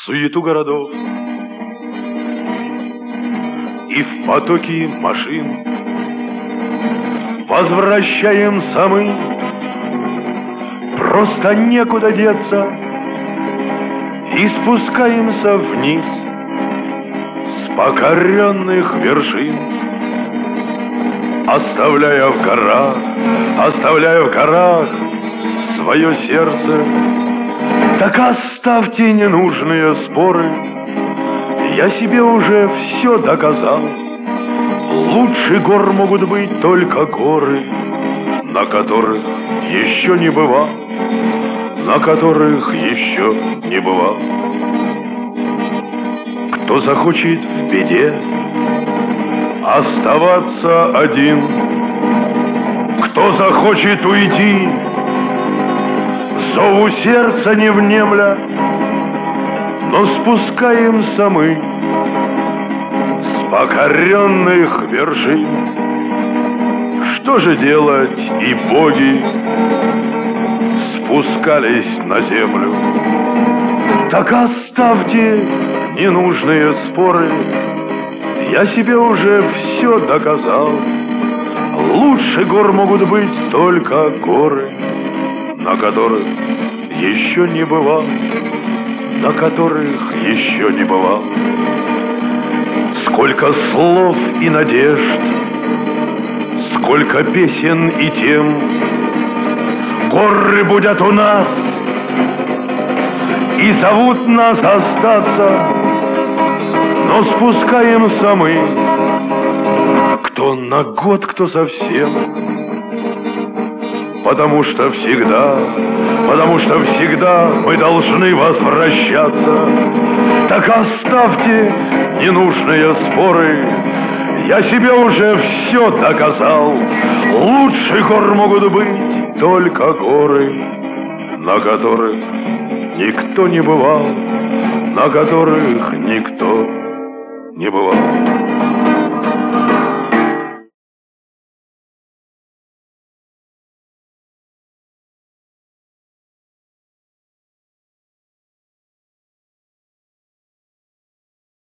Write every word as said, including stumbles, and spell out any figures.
суету городов и в потоки машин возвращаемся мы. Просто некуда деться, и спускаемся вниз с покоренных вершин, оставляя в горах, оставляя в горах свое сердце. Так оставьте ненужные споры, я себе уже все доказал. Лучше гор могут быть только горы, на которых еще не бывал, на которых еще не бывал. Кто захочет в беде оставаться один, кто захочет уйти, зову сердца не внемля, но спускаемся мы с покоренных вершин. Что же делать, и боги спускались на землю? Так оставьте ненужные споры, я себе уже все доказал. Лучше гор могут быть только горы, на которых еще не бывал, на которых еще не бывал. Сколько слов и надежд, сколько песен и тем, горы будут у нас и зовут нас остаться, но спускаемся мы, кто на год, кто совсем, потому что всегда, потому что всегда мы должны возвращаться. Так оставьте ненужные споры, я себе уже все доказал. Лучше гор могут быть только горы, на которых никто не бывал, на которых никто не бывал.